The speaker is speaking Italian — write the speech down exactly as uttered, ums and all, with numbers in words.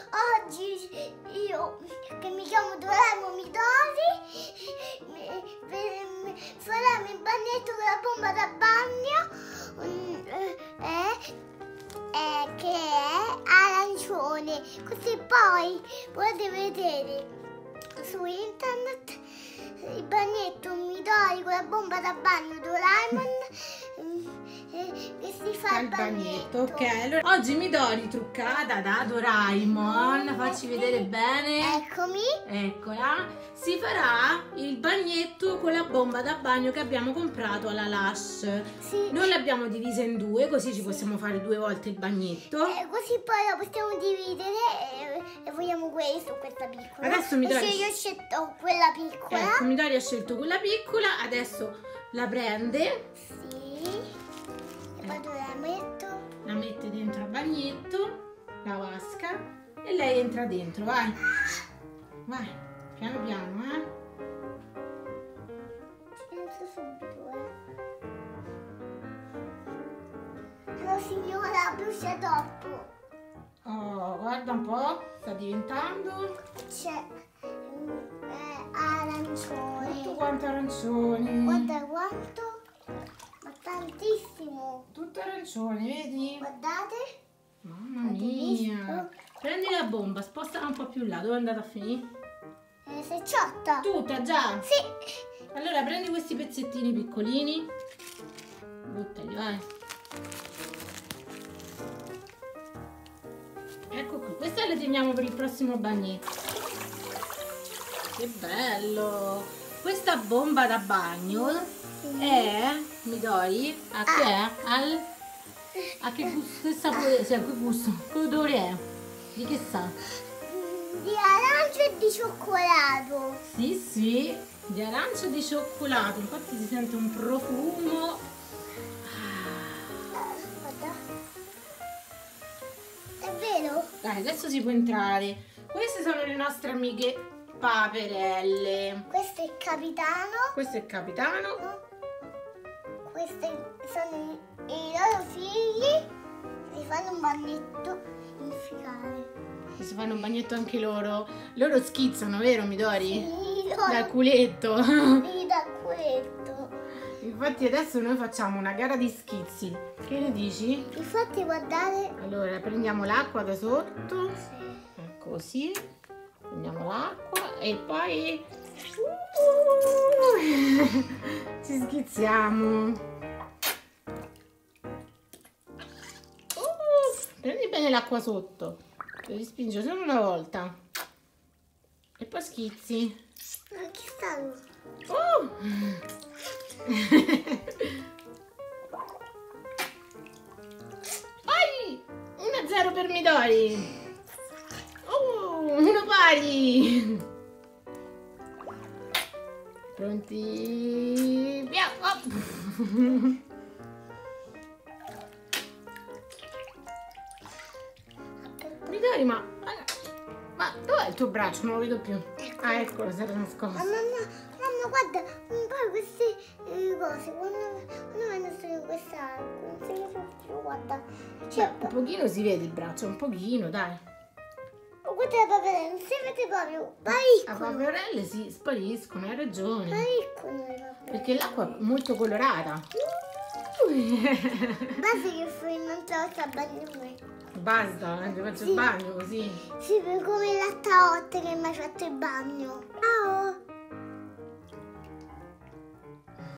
oggi io, che mi chiamo Doraemon Midori, faremo il bagnetto con la bomba da bagno um, eh, eh, che è arancione, così poi potete vedere su internet il bagnetto Midori con la bomba da bagno Doraemon che si fa il bagnetto. Ok, allora oggi Midori truccata da Doraemon, facci vedere bene. Eccomi. Eccola. Si farà il bagnetto con la bomba da bagno che abbiamo comprato alla Lush. Sì. Noi l'abbiamo divisa in due, così ci possiamo fare due volte il bagnetto. Eh, così poi la possiamo dividere e, e vogliamo questo o questa piccola. Adesso Midori... Se io ho scelto quella piccola. Ecco, Midori ha scelto quella piccola, adesso la prende. Sì. E poi dove la metto? La mette dentro al bagnetto, la vasca e lei entra dentro, vai. Vai, piano piano, eh. Penso subito, eh. La signora brucia troppo. Oh, guarda un po', sta diventando. C'è eh, arancione. Tutto quanto arancioni. Guarda quanto, ma tantissimo. Tutto arancione, vedi? Guardate. Mamma Avete mia. visto? Prendi la bomba, spostala un po' più là. Dove è andata a finire? Eh, sei ciotta? Tutta già? Sì. Allora prendi questi pezzettini piccolini. Buttali, vai. Ecco qui, queste le teniamo per il prossimo bagnetto. Che bello! Questa bomba da bagno è, Midori, a che è? Al, a che gusto, che sapore, sì, a che gusto, che odore è? Di che sa? Di arancio e di cioccolato. Sì, sì, di arancio e di cioccolato, infatti si sente un profumo. Guarda. È vero? Dai, adesso si può entrare. Queste sono le nostre amiche paperelle. Questo è il capitano. Questo è il capitano. No? Questi sono i, i loro figli. Si fanno un bagnetto infilare. E si fanno un bagnetto anche loro. Loro schizzano, vero Midori? Sì, loro. Dal culetto. Sì, da questo. Infatti adesso noi facciamo una gara di schizzi. Che ne dici? Infatti guardate. Allora prendiamo l'acqua da sotto. Sì. Così. Prendiamo l'acqua e poi ci schizziamo. Uh, prendi bene l'acqua sotto. Devi spingere solo una volta. E poi schizzi. Ma che stanno? Uh. Vai! uno a zero per Midori. Oh, uno pari. Pronti? Via! Oh. Midori, ma, ma dov'è il tuo braccio? Non lo vedo più. Ah, eccolo, si era nascosto. Ma mamma, mamma, guarda, un po' queste eh, cose, quando, quando vanno su questa, non si vede più, guarda. Cioè, Beh, un pochino si vede il braccio, un pochino, dai. oh, guarda la paperella, non si vede proprio, parecchio. Le paperelle si spariscono, hai ragione. Parecchio le paperelle. Perché l'acqua è molto colorata. Basta che fai un'altra volta a bagno. Basta, eh, ti faccio Sì. il bagno così. Sì, come la Taotte che mi ha fatto il bagno. Ciao!